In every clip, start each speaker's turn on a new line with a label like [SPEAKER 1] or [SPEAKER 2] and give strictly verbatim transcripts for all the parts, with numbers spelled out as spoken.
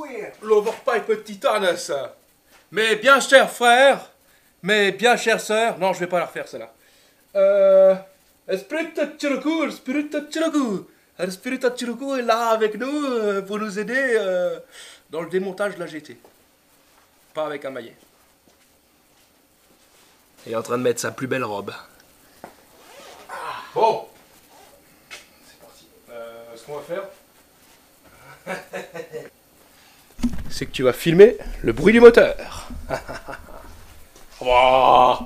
[SPEAKER 1] L'overpipe titane, ça. Mes bien chers frères, mes bien chères sœurs, non, je vais pas la refaire celle-là. Euh, Esprit Chiroku, Spirit Chiroku, Spirit Chiroku est là avec nous euh, pour nous aider euh, dans le démontage de la G T. Pas avec un maillet. Il est en train de mettre sa plus belle robe. Ah, bon, c'est parti. Euh, ce qu'on va faire, c'est que tu vas filmer le bruit du moteur. Wow.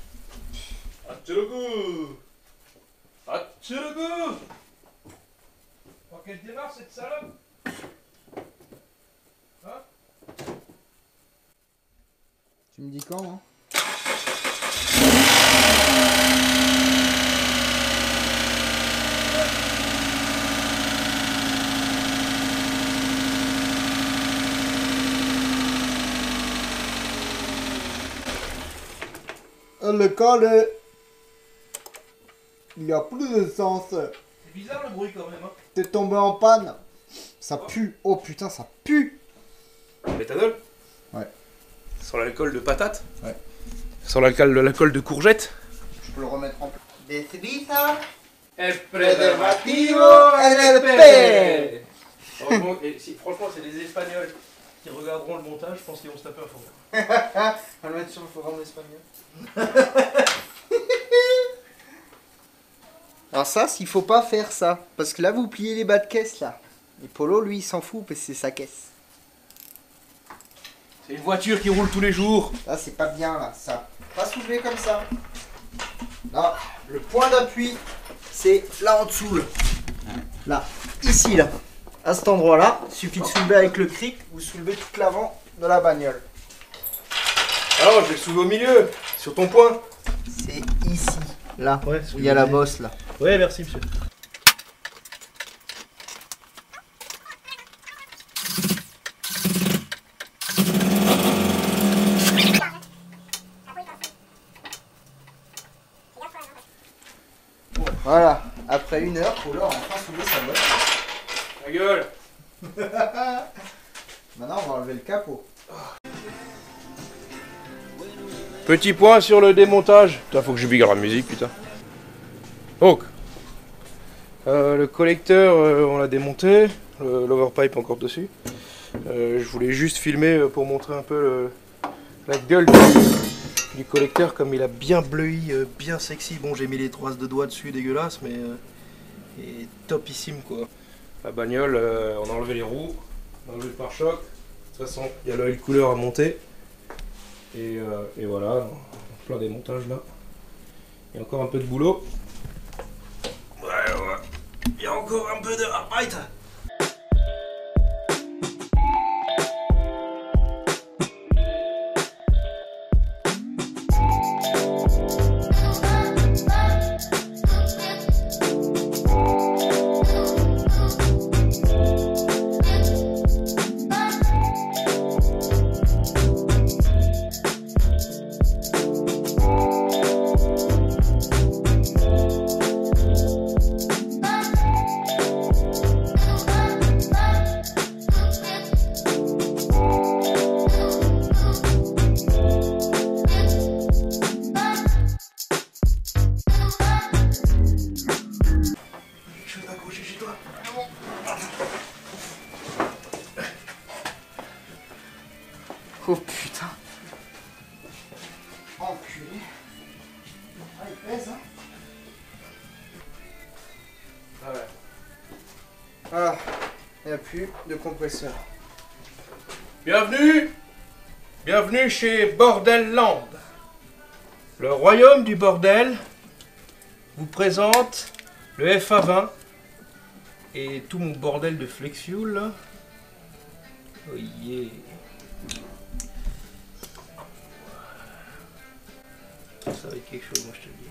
[SPEAKER 1] Atchirogu. Atchirogu. Pour qu'elle démarre cette salope. Hein?
[SPEAKER 2] Tu me dis quand, hein? Le col, il n'y a plus de sens.
[SPEAKER 1] C'est bizarre le bruit quand même. Hein.
[SPEAKER 2] T'es tombé en panne. Ça pue. Oh putain, ça pue.
[SPEAKER 1] Méthanol?
[SPEAKER 2] Ouais.
[SPEAKER 1] Sur l'alcool de patate?
[SPEAKER 2] Ouais.
[SPEAKER 1] Sur l'alcool de, l'alcool de courgette?
[SPEAKER 2] Je peux le remettre en place. Des cerveza.
[SPEAKER 1] El
[SPEAKER 2] preservativo en el P.
[SPEAKER 1] Franchement, et si, franchement, c'est les Espagnols qui regarderont le montage, je pense qu'ils vont se taper un faux.
[SPEAKER 2] On va le mettre sur le forum espagnol. Alors ça, s'il faut pas faire ça. Parce que là, vous pliez les bas de caisse, là. Et Polo, lui, il s'en fout parce que c'est sa caisse.
[SPEAKER 1] C'est une voiture qui roule tous les jours.
[SPEAKER 2] Là, c'est pas bien, là, ça. Pas soulever comme ça. Là, le point d'appui, c'est là en dessous, là. Là, ici, là. À cet endroit-là, il suffit de soulever avec le cric, vous soulevez tout l'avant de la bagnole.
[SPEAKER 1] Alors, je vais le soulever au milieu, sur ton point.
[SPEAKER 2] C'est ici, là,
[SPEAKER 1] ouais,
[SPEAKER 2] où il y a la bosse, là.
[SPEAKER 1] Ouais, merci, monsieur.
[SPEAKER 2] Voilà, après une heure, Polo a enfin soulevé sa bosse.
[SPEAKER 1] Ta gueule.
[SPEAKER 2] Maintenant, on va enlever le capot.
[SPEAKER 1] Petit point sur le démontage. Putain, faut que je bigre la musique, putain. Donc, euh, le collecteur, euh, on l'a démonté. L'overpipe encore dessus. Euh, je voulais juste filmer pour montrer un peu le, la gueule du, du collecteur, comme il a bien bleui, euh, bien sexy. Bon, j'ai mis les traces de doigts dessus, dégueulasse, mais euh, il est topissime, quoi. La bagnole, euh, on a enlevé les roues, on a enlevé le pare-choc. De toute façon, il y a l'oil cooler à monter. Et, euh, et voilà, plein des montages là. Il y a encore un peu de boulot. Ouais, ouais. Il y a encore un peu de arbeit.
[SPEAKER 2] Oh putain. Enculé. Ah, il pèse, hein.
[SPEAKER 1] Ouais.
[SPEAKER 2] Ah, il n'y a plus de compresseur.
[SPEAKER 1] Bienvenue Bienvenue chez Bordel Land. Le royaume du bordel vous présente le F A vingt et tout mon bordel de Flexfuel là. Oh yeah. Ça va être quelque chose, moi je te le dis.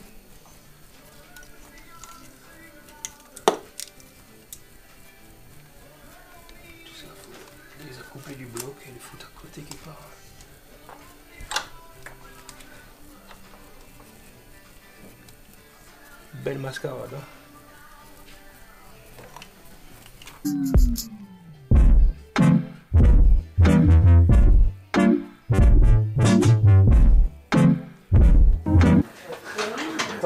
[SPEAKER 1] Tout ça, faut les accoupler du bloc et les foutre à côté quelque part. Belle mascarade, hein.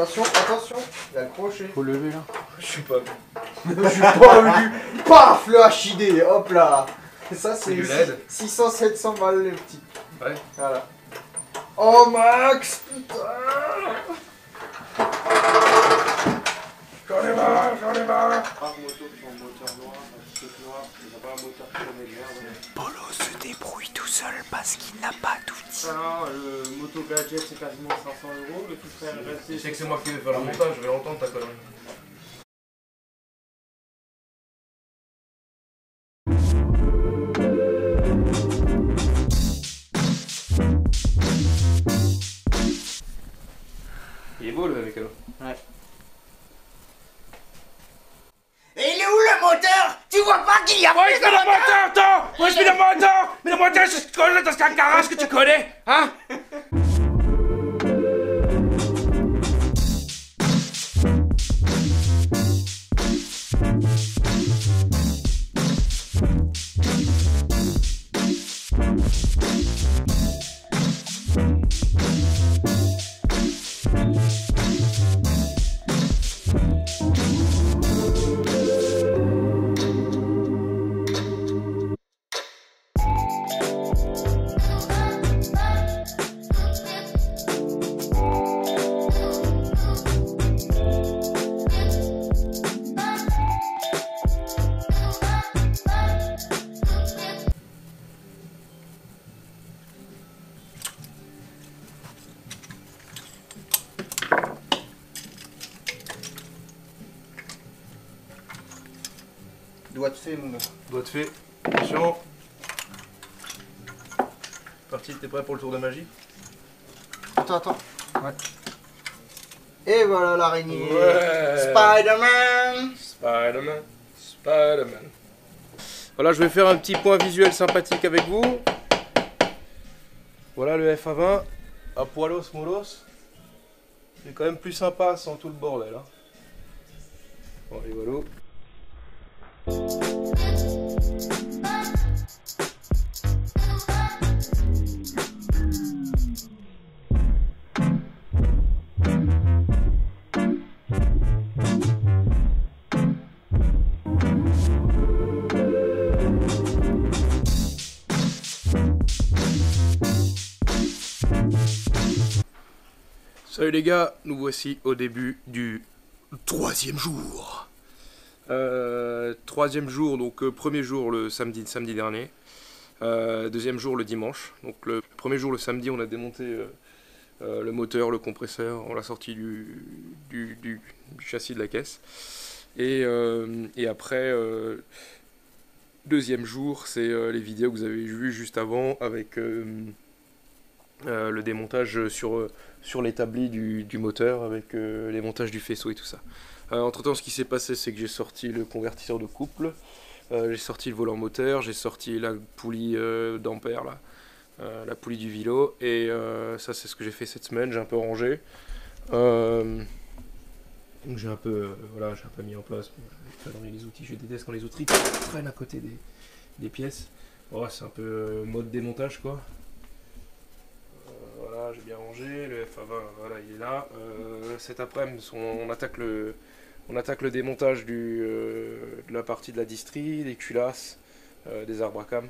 [SPEAKER 2] Attention, attention, il a le crochet.
[SPEAKER 1] Faut lever là. Je suis pas vu.
[SPEAKER 2] Je suis pas vu. Paf, le H I D, hop là. Et ça, c'est six cents sept cents balles les petits.
[SPEAKER 1] Ouais.
[SPEAKER 2] Voilà. Oh Max, putain.
[SPEAKER 1] J'en ai marre, j'en ai marre.
[SPEAKER 3] Pas de moto qui ont un moteur noir, un truc noir, il n'a pas un moteur chromé de merde.
[SPEAKER 2] Polo se débrouille tout seul parce qu'il n'a pas d'outils.
[SPEAKER 3] Alors, le moto gadget c'est quasiment cinq cents euros, le tout frère est resté.
[SPEAKER 1] Tu sais que c'est moi qui vais faire le montage, je vais entendre ta connerie. Il est beau le mécano.
[SPEAKER 2] Ouais. Et il est où le moteur? Tu vois pas qu'il y a
[SPEAKER 1] Oh, il le moteur, attends! Où est-ce qu'il y a le moteur? Mais le moteur, c'est ce que dans un garage que tu connais, hein?
[SPEAKER 2] Doigt de fait, mon gars.
[SPEAKER 1] Doigt de fait. Attention. Parti, t'es prêt pour le tour de magie?
[SPEAKER 2] Attends, attends. Ouais. Et voilà l'araignée.
[SPEAKER 1] Ouais.
[SPEAKER 2] Spider-Man.
[SPEAKER 1] Spider-Man. Spider-Man. Voilà, je vais faire un petit point visuel sympathique avec vous. Voilà le F A vingt. À poilos molos. C'est quand même plus sympa sans tout le bordel. Hein. Bon, allez, voilà. Salut les gars, nous voici au début du troisième jour. Euh, troisième jour, donc euh, premier jour le samedi, samedi dernier. Euh, deuxième jour le dimanche. Donc le premier jour le samedi, on a démonté euh, euh, le moteur, le compresseur, on l'a sorti du, du, du, du châssis de la caisse. Et, euh, et après, euh, deuxième jour, c'est euh, les vidéos que vous avez vues juste avant avec euh, euh, le démontage sur, euh, sur l'établi du, du moteur, avec euh, les montages du faisceau et tout ça. Euh, entre temps, ce qui s'est passé, c'est que j'ai sorti le convertisseur de couple, euh, j'ai sorti le volant moteur, j'ai sorti la poulie euh, d'ampère, là, euh, la poulie du vélo, et euh, ça, c'est ce que j'ai fait cette semaine. J'ai un peu rangé. Euh, donc j'ai un peu, euh, voilà, j'ai un peu mis en place. J'ai pas dans les outils. Je déteste quand les outils traînent à côté des, des pièces. Voilà, c'est un peu euh, mode démontage, quoi. Euh, voilà, j'ai bien rangé. Le F A vingt, voilà, il est là. Euh, cet après-midi, on, on attaque le On attaque le démontage du, euh, de la partie de la distrie, des culasses, euh, des arbres à cam.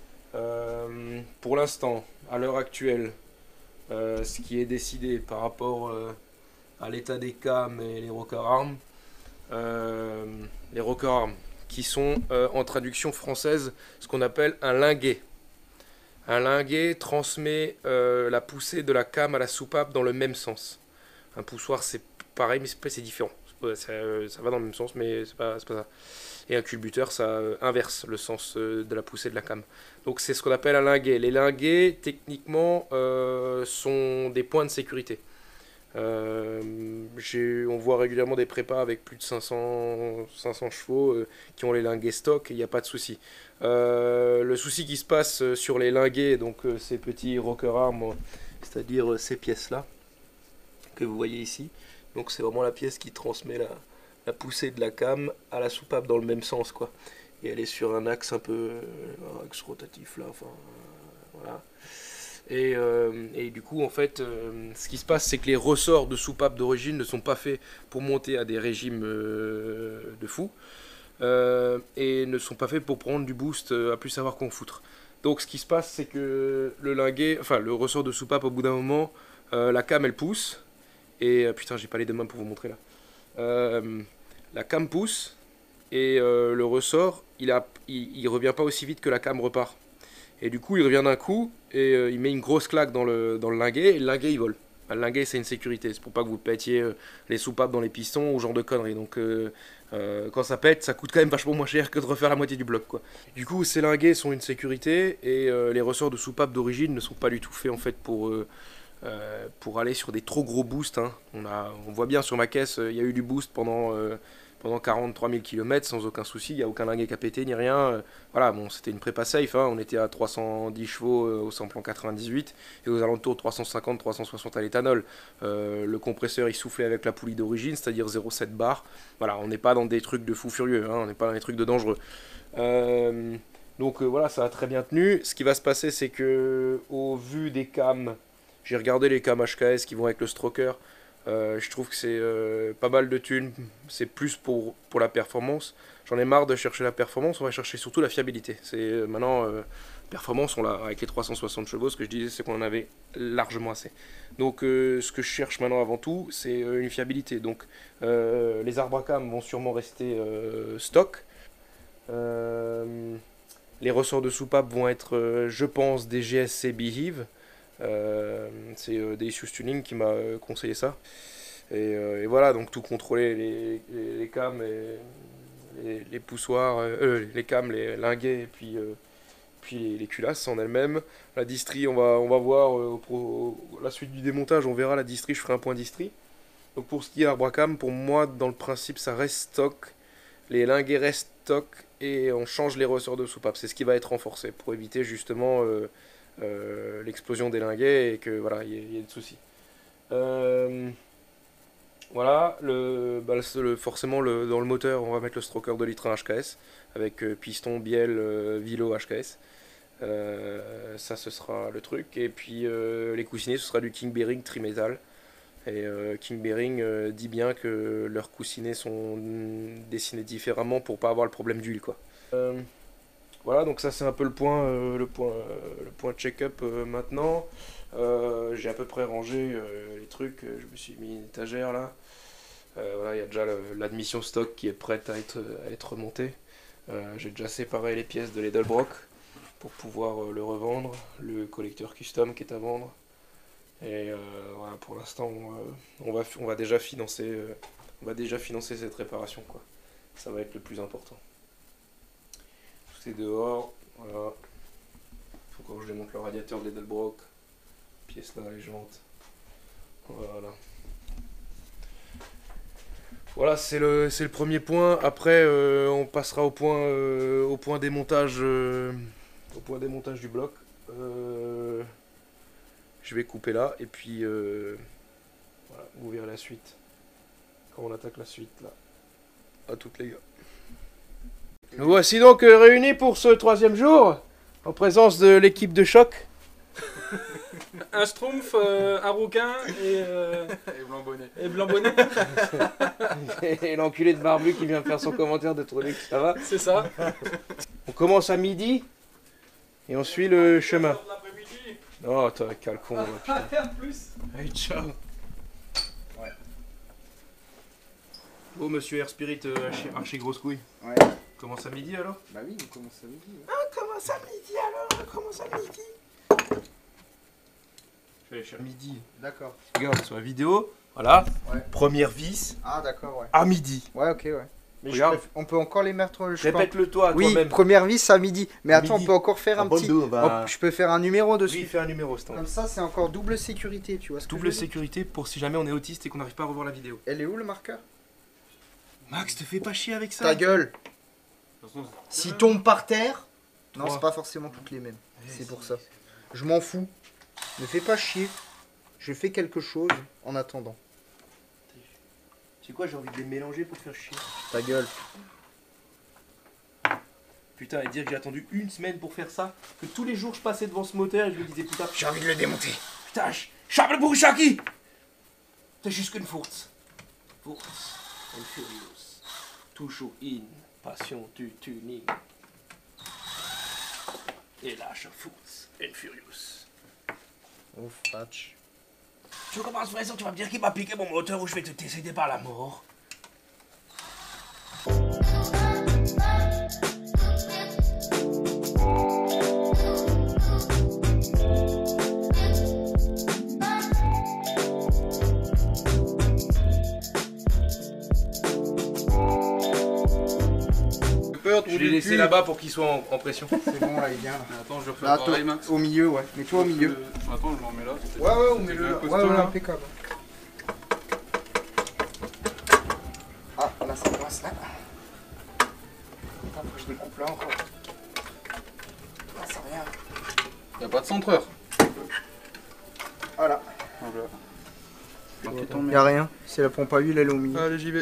[SPEAKER 1] Euh, pour l'instant, à l'heure actuelle, euh, ce qui est décidé par rapport euh, à l'état des cams et les rocker arms, euh, les rocker arms qui sont euh, en traduction française ce qu'on appelle un linguet. Un linguet transmet euh, la poussée de la cam à la soupape dans le même sens. Un poussoir c'est pareil mais c'est différent. Ouais, ça, ça va dans le même sens, mais c'est pas, c'est pas ça. Et un culbuteur, ça euh, inverse le sens euh, de la poussée de la cam. Donc c'est ce qu'on appelle un linguet. Les linguets, techniquement, euh, sont des points de sécurité. Euh, on voit régulièrement des prépas avec plus de cinq cents, cinq cents chevaux euh, qui ont les linguets stock, et il n'y a pas de souci. Euh, le souci qui se passe sur les linguets, donc euh, ces petits rocker arms, c'est-à-dire euh, ces pièces-là, que vous voyez ici. Donc c'est vraiment la pièce qui transmet la, la poussée de la cam à la soupape dans le même sens, quoi. Et elle est sur un axe un peu, un axe rotatif là, enfin euh, voilà. Et, euh, et du coup, en fait, euh, ce qui se passe, c'est que les ressorts de soupape d'origine ne sont pas faits pour monter à des régimes euh, de fou. Euh, et ne sont pas faits pour prendre du boost euh, à plus savoir qu'en foutre. Donc ce qui se passe, c'est que le linguet, enfin le ressort de soupape, au bout d'un moment, euh, la cam elle pousse. Et euh, putain, j'ai pas les deux mains pour vous montrer là. Euh, la cam pousse et euh, le ressort, il, a, il, il revient pas aussi vite que la cam repart. Et du coup, il revient d'un coup et euh, il met une grosse claque dans le, dans le linguet et le linguet il vole. Le linguet, c'est une sécurité, c'est pour pas que vous pétiez euh, les soupapes dans les pistons ou ce genre de conneries. Donc euh, euh, quand ça pète, ça coûte quand même vachement moins cher que de refaire la moitié du bloc, quoi. Du coup, ces linguets sont une sécurité et euh, les ressorts de soupapes d'origine ne sont pas du tout faits en fait pour euh, euh, pour aller sur des trop gros boosts. Hein. On a, on voit bien sur ma caisse, il euh, y a eu du boost pendant euh, pendant quarante-trois mille kilomètres sans aucun souci, il n'y a aucun linguet qui a pété ni rien. Euh, voilà, bon, c'était une prépa safe, hein. On était à trois cent dix chevaux euh, au samplon quatre-vingt-dix-huit et aux alentours de trois cent cinquante trois cent soixante à l'éthanol. Euh, le compresseur il soufflait avec la poulie d'origine, c'est-à-dire zéro virgule sept bar. Voilà, on n'est pas dans des trucs de fou furieux, hein. On n'est pas dans des trucs de dangereux. Euh, donc euh, voilà, ça a très bien tenu. Ce qui va se passer, c'est que au vu des cams, j'ai regardé les cams H K S qui vont avec le stroker. Euh, je trouve que c'est euh, pas mal de thunes, c'est plus pour, pour la performance. J'en ai marre de chercher la performance, on va chercher surtout la fiabilité. C'est euh, maintenant, euh, performance, on l'a avec les trois cent soixante chevaux, ce que je disais, c'est qu'on en avait largement assez. Donc euh, ce que je cherche maintenant avant tout, c'est euh, une fiabilité. Donc euh, les arbres à cam vont sûrement rester euh, stock. Euh, les ressorts de soupape vont être, euh, je pense, des G S C Behave. Euh, c'est euh, des issues tuning qui m'a euh, conseillé ça. Et, euh, et voilà, donc tout contrôler, les, les, les cams, et les, les poussoirs, euh, les cams, les linguets, et puis, euh, puis les, les culasses en elles-mêmes. La distrie, on va, on va voir euh, pour la suite du démontage, on verra la distrie, je ferai un point distrie. Donc pour ce qui est arbre à cam, pour moi, dans le principe, ça reste stock. Les linguets restent stock et on change les ressorts de soupape. C'est ce qui va être renforcé pour éviter justement euh, euh, l'explosion des linguets et que voilà, il y, y ait de soucis. Euh, voilà, le, bah, le, forcément le, dans le moteur, on va mettre le stroker de litre H K S avec euh, piston, bielle, euh, vilo H K S. Euh, ça, ce sera le truc. Et puis euh, les coussinets, ce sera du King Bearing trimétal. Et euh, King Bearing euh, dit bien que leurs coussinets sont dessinés différemment pour pas avoir le problème d'huile, quoi. Euh, voilà, donc ça c'est un peu le point, euh, le point, euh, le point check-up euh, maintenant. Euh, j'ai à peu près rangé euh, les trucs. Je me suis mis une étagère là. Euh, voilà, il y a déjà l'admission stock qui est prête à être, à être remontée. Euh, j'ai déjà séparé les pièces de l'Edelbrock pour pouvoir euh, le revendre. Le collecteur custom qui est à vendre. Et euh, voilà, pour l'instant, on, euh, on, va, on va déjà financer, euh, on va déjà financer cette réparation, quoi. Ça va être le plus important. Tout est dehors, voilà. Faut encore que je démonte le radiateur de l'Edelbrock. Pièce là, les jantes. Voilà. Voilà, c'est le, c'est le premier point. Après, euh, on passera au point, euh, au point démontage, euh, au point démontage du bloc. Euh, Je vais couper là et puis euh, voilà, vous verrez la suite quand on attaque la suite là. À toutes les gars. Nous voici donc euh, réunis pour ce troisième jour en présence de l'équipe de choc.
[SPEAKER 4] Un Schtroumpf, euh, un rouquin et, euh,
[SPEAKER 3] Et blanc bonnet.
[SPEAKER 4] et blanc bonnet.
[SPEAKER 1] Et l'enculé de barbu qui vient faire son commentaire de trouver que ça va.
[SPEAKER 4] C'est ça.
[SPEAKER 1] On commence à midi et on suit le chemin. Oh, toi, quel con. Là, putain.
[SPEAKER 4] Faire plus.
[SPEAKER 1] Allez, ciao.
[SPEAKER 2] Ouais.
[SPEAKER 1] Oh, monsieur Air Spirit, euh, archi, archi grosse couille.
[SPEAKER 2] Ouais.
[SPEAKER 1] Commence à midi alors?
[SPEAKER 2] Bah oui, on commence à midi. Ouais.
[SPEAKER 1] Ah, commence à midi alors? Commence à midi. Je vais aller chercher midi.
[SPEAKER 2] D'accord.
[SPEAKER 1] Regarde sur la vidéo. Voilà.
[SPEAKER 2] Ouais.
[SPEAKER 1] Première vis
[SPEAKER 2] Ah d'accord, ouais.
[SPEAKER 1] à midi.
[SPEAKER 2] Ouais, ok, ouais. Mais je
[SPEAKER 1] Regarde.
[SPEAKER 2] préf- on peut encore les mettre, je pense.
[SPEAKER 1] Répète-le toi,
[SPEAKER 2] Oui,
[SPEAKER 1] toi-même.
[SPEAKER 2] première vis à midi. Mais
[SPEAKER 1] À
[SPEAKER 2] attends,
[SPEAKER 1] midi.
[SPEAKER 2] on peut encore faire
[SPEAKER 1] Ah,
[SPEAKER 2] un
[SPEAKER 1] bon,
[SPEAKER 2] petit...
[SPEAKER 1] deux, bah-
[SPEAKER 2] Oh, je peux faire un numéro dessus.
[SPEAKER 1] Oui, fais un numéro, c'est
[SPEAKER 2] Comme ça, c'est encore double sécurité, tu vois ce que
[SPEAKER 1] Double
[SPEAKER 2] je veux dire.
[SPEAKER 1] sécurité pour si jamais on est autiste et qu'on n'arrive pas à revoir la vidéo.
[SPEAKER 2] Elle est où le marqueur?
[SPEAKER 1] Max, te fais pas chier avec ça.
[SPEAKER 2] Ta gueule. S'il tombe par terre... Non,
[SPEAKER 1] Trois.
[SPEAKER 2] c'est pas forcément toutes les mêmes.
[SPEAKER 1] Ouais,
[SPEAKER 2] C'est pour ça. Je m'en fous. Ne fais pas chier. Je fais quelque chose en attendant.
[SPEAKER 1] Tu sais quoi, j'ai envie de les mélanger pour te faire chier.
[SPEAKER 2] Ta gueule.
[SPEAKER 1] Putain, et dire que j'ai attendu une semaine pour faire ça, que tous les jours je passais devant ce moteur et je me disais putain, j'ai envie de le démonter. Putain, Charles pour Chucky. C'est juste qu'une force. Force and Furious. Toujours in, passion du tuning. Et lâche Force and Furious.
[SPEAKER 2] Ouf, patch.
[SPEAKER 1] Tu commences vraiment, tu vas me dire qu'il m'a piqué mon moteur ou je vais te décéder par la mort. Je l'ai laissé là-bas pour qu'il soit en, en pression.
[SPEAKER 2] C'est bon, là, il vient. Là.
[SPEAKER 3] Attends, je refais
[SPEAKER 2] Là,
[SPEAKER 3] pareil, Max.
[SPEAKER 2] Au milieu, ouais. Mets-toi au milieu.
[SPEAKER 3] Euh, attends, je m'en mets là.
[SPEAKER 2] Ouais, ouais, on met le. Ouais, ouais,
[SPEAKER 3] là.
[SPEAKER 2] impeccable. Ah, là, ça passe là. Attends, faut que je découpe là encore. Ah, ça rien.
[SPEAKER 3] Y'a pas de centreur.
[SPEAKER 2] Voilà.
[SPEAKER 3] Voilà.
[SPEAKER 2] Y'a rien. C'est la pompe à huile, elle est au milieu.
[SPEAKER 3] Allez, j'y vais.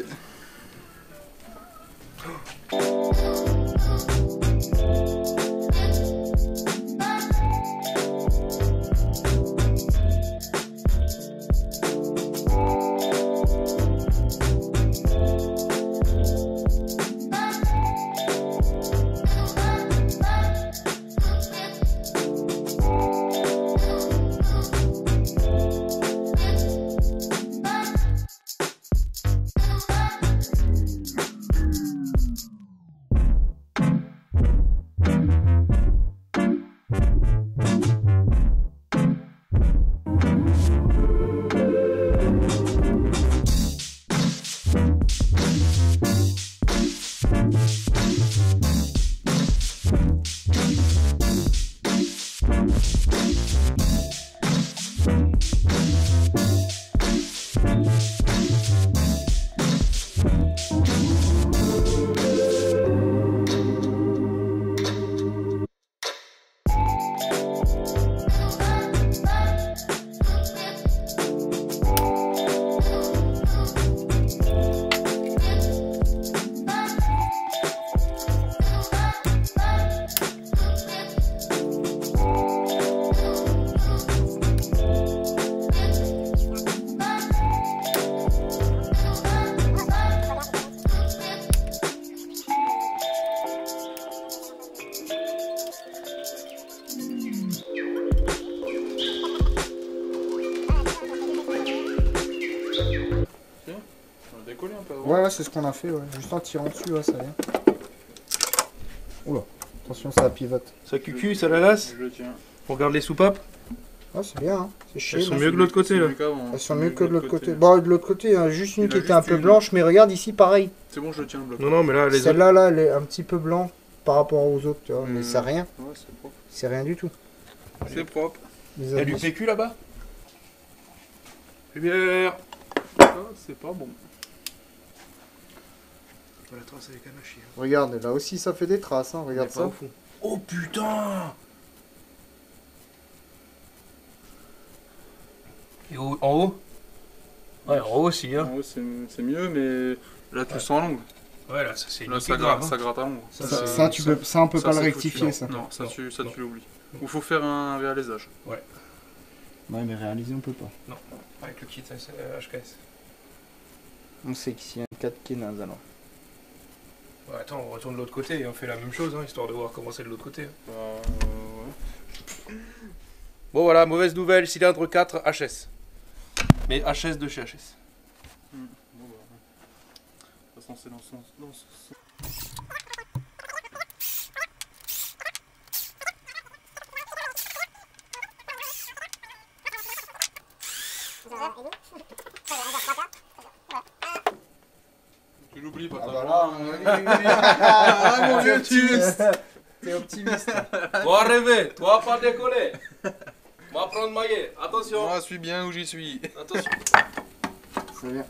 [SPEAKER 2] Ouais, ouais, c'est ce qu'on a fait, ouais. Juste en tirant dessus, ouais, ça vient. Oula, attention, ça pivote.
[SPEAKER 1] Ça cucu, ça la lasse.
[SPEAKER 3] Je le tiens.
[SPEAKER 1] On regarde les soupapes.
[SPEAKER 2] Ah, c'est bien, hein. C'est chier.
[SPEAKER 1] Elles sont
[SPEAKER 2] là.
[SPEAKER 1] mieux que l'autre côté là.
[SPEAKER 2] Elles sont mieux que de l'autre côté. Bon, de l'autre côté, il y en a juste une
[SPEAKER 3] Il y en
[SPEAKER 2] qui
[SPEAKER 3] a
[SPEAKER 2] était un
[SPEAKER 3] juste
[SPEAKER 2] peu
[SPEAKER 3] une.
[SPEAKER 2] blanche, mais regarde ici, pareil.
[SPEAKER 3] C'est bon, je le tiens, le bloc.
[SPEAKER 1] Non, non, mais là, les autres.
[SPEAKER 2] Celle-là, là, elle est un petit peu blanc par rapport aux autres, tu vois. Mais
[SPEAKER 3] Mmh.
[SPEAKER 2] c'est rien.
[SPEAKER 3] Ouais, c'est propre.
[SPEAKER 2] C'est rien du tout.
[SPEAKER 3] C'est propre.
[SPEAKER 2] Les
[SPEAKER 1] Il y a
[SPEAKER 2] autres,
[SPEAKER 1] du P Q là-bas. Lumière.
[SPEAKER 3] Ça, c'est pas bon.
[SPEAKER 1] La trace avec un hachis.
[SPEAKER 2] Regarde, là aussi, ça fait des traces, hein. Regarde ça.
[SPEAKER 1] Oh putain. Et au- en haut. Ouais, en haut aussi, hein.
[SPEAKER 3] En haut, c'est c'est mieux, mais là, tu le sens à l'ongle.
[SPEAKER 1] Ouais, là, ça c'est
[SPEAKER 3] Là,
[SPEAKER 1] une
[SPEAKER 3] ça,
[SPEAKER 1] grave.
[SPEAKER 3] gratte,
[SPEAKER 1] hein.
[SPEAKER 3] ça gratte à l'ongle.
[SPEAKER 2] Ça, ça, ça, tu peux, ça, on peut
[SPEAKER 3] ça,
[SPEAKER 2] pas le
[SPEAKER 3] c'est
[SPEAKER 2] rectifier,
[SPEAKER 3] foutu.
[SPEAKER 2] ça.
[SPEAKER 3] Non, ça,
[SPEAKER 1] Non,
[SPEAKER 3] tu, ça
[SPEAKER 1] non.
[SPEAKER 3] tu l'oublies. Il faut faire un réalisage.
[SPEAKER 2] Ouais, mais réaliser, on peut pas.
[SPEAKER 1] Avec le kit euh, H K S.
[SPEAKER 2] On sait qu'ici, il y a un quatre qui est naze, alors.
[SPEAKER 1] Ouais, attends, on retourne de l'autre côté et on fait la même chose, hein, histoire de voir comment c'est de l'autre côté.
[SPEAKER 3] Bah, euh, ouais.
[SPEAKER 1] Bon voilà, mauvaise nouvelle, cylindre quatre H S. Mais H S de chez H S.
[SPEAKER 3] Hmm. Bon, bah, ouais. De toute façon, c'est dans son, dans son sens. Tu l'oublies pas,
[SPEAKER 2] Ah
[SPEAKER 3] ça.
[SPEAKER 2] bah là, on a vu.
[SPEAKER 3] Ah, mon vieux, tu
[SPEAKER 2] T'es optimiste.
[SPEAKER 1] Toi rêver, toi pas décoller. Moi prendre maillet, attention.
[SPEAKER 3] Moi, je suis bien où j'y suis.
[SPEAKER 1] Attention.
[SPEAKER 2] C'est bien.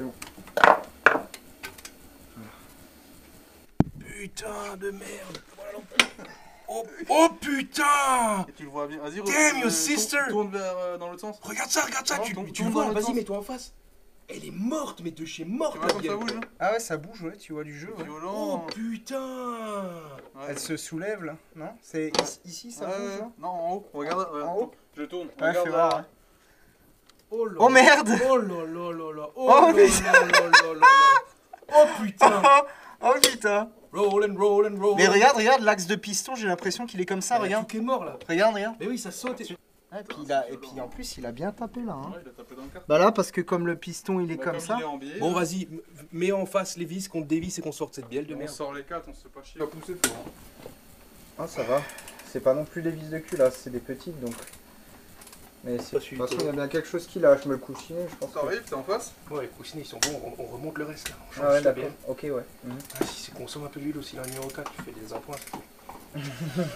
[SPEAKER 1] Putain de merde. Oh, oh putain.
[SPEAKER 3] Et tu le vois bien. Vas-y,
[SPEAKER 1] Damn, your
[SPEAKER 3] tourne-
[SPEAKER 1] sister.
[SPEAKER 3] Tourne vers euh, dans l'autre sens.
[SPEAKER 1] Regarde ça, regarde ça.
[SPEAKER 3] Non,
[SPEAKER 1] Tu,
[SPEAKER 3] tourne-
[SPEAKER 1] tu
[SPEAKER 3] tourne
[SPEAKER 1] le vois,
[SPEAKER 3] dans l'autre
[SPEAKER 1] vas-y,
[SPEAKER 3] sens.
[SPEAKER 1] mets-toi en face. Elle est morte, mais de chez morte.
[SPEAKER 3] Tu vois
[SPEAKER 1] la
[SPEAKER 3] comme
[SPEAKER 1] bielle.
[SPEAKER 3] ça bouge, hein?
[SPEAKER 2] Ah ouais, ça bouge, ouais, tu vois du jeu. Ouais.
[SPEAKER 1] Oh
[SPEAKER 3] Violent.
[SPEAKER 1] putain.
[SPEAKER 3] Ouais.
[SPEAKER 2] Elle se soulève là, non? C'est ici, ici, ça
[SPEAKER 3] Ouais,
[SPEAKER 2] bouge
[SPEAKER 3] ouais.
[SPEAKER 2] là?
[SPEAKER 3] Non, en haut. Regarde. ouais.
[SPEAKER 2] En haut?
[SPEAKER 3] Je tourne.
[SPEAKER 2] Ouais,
[SPEAKER 3] Regarde
[SPEAKER 2] fais
[SPEAKER 3] là.
[SPEAKER 2] voir. Ouais.
[SPEAKER 1] Oh, là
[SPEAKER 2] Oh merde!
[SPEAKER 1] Oh là là là là. Oh,
[SPEAKER 2] Oh,
[SPEAKER 1] là
[SPEAKER 2] putain.
[SPEAKER 1] là là là là. Oh putain.
[SPEAKER 2] Oh putain!
[SPEAKER 1] Roll and roll and roll.
[SPEAKER 2] Mais regarde, regarde, l'axe de piston, j'ai l'impression qu'il est comme ça,
[SPEAKER 1] Ah,
[SPEAKER 2] regarde.
[SPEAKER 1] tout qui est mort là.
[SPEAKER 2] Regarde, regarde.
[SPEAKER 1] Mais oui, ça saute. Et...
[SPEAKER 2] Ouais, et, puis il a, et puis en plus, il a bien tapé là. Hein.
[SPEAKER 3] Ouais, il a tapé dans le carton.
[SPEAKER 2] Bah là, parce que comme le piston il est
[SPEAKER 3] Bah,
[SPEAKER 2] comme, ça.
[SPEAKER 3] il est en biais,
[SPEAKER 1] Bon,
[SPEAKER 3] là,
[SPEAKER 1] vas-y, m- mets en face les vis, qu'on dévisse et qu'on sorte cette bielle de
[SPEAKER 3] on
[SPEAKER 1] merde.
[SPEAKER 3] sort les quatre, on se fait pas chier. On va pousser fort. hein.
[SPEAKER 2] Ah, ça va. C'est pas non plus des vis de cul là, c'est des petites donc. Mais c'est- de toute façon, il y a bien quelque chose qui lâche, mais le coussinet, je pense.
[SPEAKER 3] Ça arrive, t'es en face?
[SPEAKER 1] Ouais, les coussins ils sont bons, on, on remonte le reste là. On change
[SPEAKER 2] Ah ouais,
[SPEAKER 1] la
[SPEAKER 2] d'accord.
[SPEAKER 1] bielle.
[SPEAKER 2] Ok, ouais. Mhm.
[SPEAKER 1] Ah, si c'est consomme un peu d'huile aussi, là, numéro quatre, tu fais des appoints. c'est cool.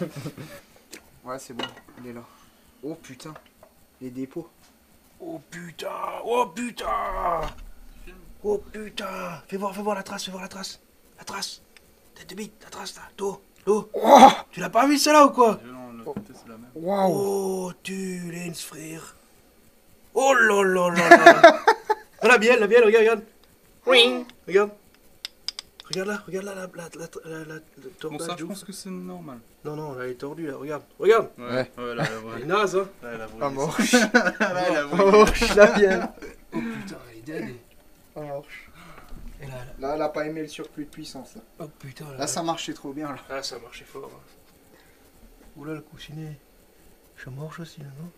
[SPEAKER 2] Ouais, c'est bon, il est là. Oh putain, les dépôts.
[SPEAKER 1] Oh putain, oh putain. Oh putain. Fais voir, fais voir la trace, fais voir la trace. La trace. Tête de bite, la trace là, dos, dos.
[SPEAKER 2] Oh,
[SPEAKER 1] Tu l'as pas vu celle-là ou quoi?
[SPEAKER 3] Non, de l'autre côté, c'est la même.
[SPEAKER 2] waouh.
[SPEAKER 1] Oh, tu l'es, frère. Oh là là là là. Ah, la bielle, la bielle, regarde, regarde. Ring. Regarde. Regarde là, regarde là, la, la, la, la, la, la
[SPEAKER 3] Bon,
[SPEAKER 1] tordage
[SPEAKER 3] ça,
[SPEAKER 1] de
[SPEAKER 3] je
[SPEAKER 1] ouf.
[SPEAKER 3] pense que c'est normal.
[SPEAKER 1] Non, non, elle est tordue là, regarde. Regarde.
[SPEAKER 3] Ouais,
[SPEAKER 2] Ouais.
[SPEAKER 3] ouais, là, la
[SPEAKER 1] Elle
[SPEAKER 3] vraie.
[SPEAKER 1] est naze, hein.
[SPEAKER 3] Là, elle a
[SPEAKER 2] Ah,
[SPEAKER 3] brûlé.
[SPEAKER 2] morche.
[SPEAKER 3] Là, elle a
[SPEAKER 2] Oh,
[SPEAKER 3] brûlé.
[SPEAKER 2] morche, la bielle.
[SPEAKER 1] Oh putain, elle est dead.
[SPEAKER 2] Oh, morche.
[SPEAKER 1] Et là, là.
[SPEAKER 2] Là, elle a pas aimé le surplus de puissance. Là,
[SPEAKER 1] Oh putain, là.
[SPEAKER 2] là ça marchait trop bien là.
[SPEAKER 1] Ah, ça marchait fort. Hein. Oula, le coussinet. Je marche aussi là, non?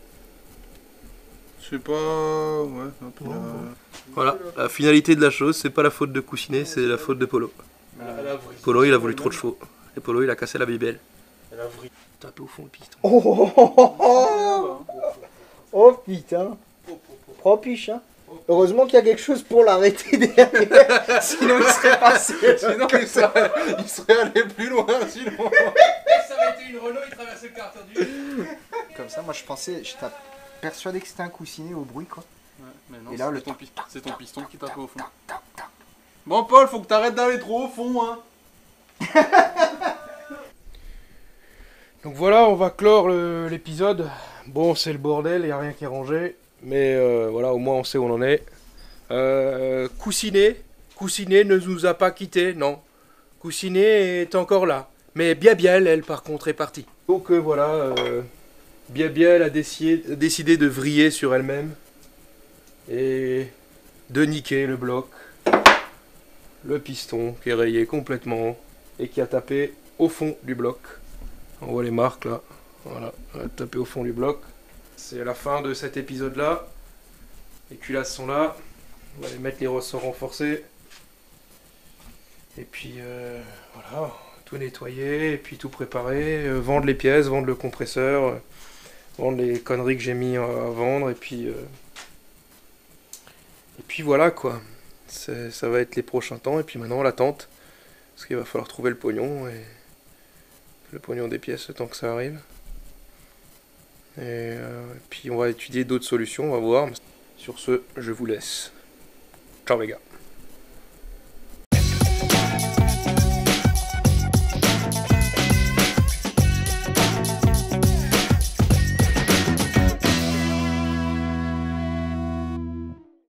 [SPEAKER 3] Je sais pas. Ouais, un peu.
[SPEAKER 1] Ouais,
[SPEAKER 3] là.
[SPEAKER 1] ouais. Voilà, la finalité de la chose, c'est pas la faute de coussinet, c'est la faute de Polo. Polo, il a voulu trop de chevaux. Et Polo, il a cassé la bibelle. Elle a voulu taper au fond le piston.
[SPEAKER 2] Oh, oh, oh, oh, oh putain. Propiche, hein. Heureusement qu'il y a quelque chose pour l'arrêter derrière. Sinon, il serait passé.
[SPEAKER 3] Sinon, il serait, il serait allé plus loin, sinon.
[SPEAKER 1] Ça aurait été une Renault, il traversait le carton du.
[SPEAKER 2] Comme ça, moi je pensais, j'étais persuadé que c'était un coussinet au bruit quoi.
[SPEAKER 3] Ouais, mais non,
[SPEAKER 2] Et là,
[SPEAKER 3] c'est
[SPEAKER 2] le
[SPEAKER 3] ton, pi- c'est ton piston qui tape au fond. Bon, Paul, faut que t'arrêtes d'aller trop au fond, hein.
[SPEAKER 1] Donc voilà, on va clore le- l'épisode. Bon, c'est le bordel, il n'y a rien qui est rangé. Mais euh, voilà, au moins on sait où on en est. Euh, Coussinet, Coussinet ne nous a pas quittés, non. Coussinet est encore là. Mais Biabiel, elle, par contre, est partie. Donc euh, voilà, euh, Biabiel a décidé, décidé de vriller sur elle-même. Et de niquer le bloc. Le piston qui est rayé complètement. Et qui a tapé au fond du bloc. On voit les marques là. Voilà, elle a tapé au fond du bloc. C'est la fin de cet épisode là. Les culasses sont là. On va les mettre les ressorts renforcés. Et puis euh, voilà, tout nettoyer et puis tout préparer. Euh, vendre les pièces, vendre le compresseur. Euh, vendre les conneries que j'ai mis à, à vendre. Et puis, euh, et puis voilà quoi. C'est- Ça va être les prochains temps. Et puis maintenant l'attente. Parce qu'il va falloir trouver le pognon. Et le pognon des pièces le temps que ça arrive. Et, euh, et puis on va étudier d'autres solutions, on va voir. Sur ce, je vous laisse. Ciao les gars.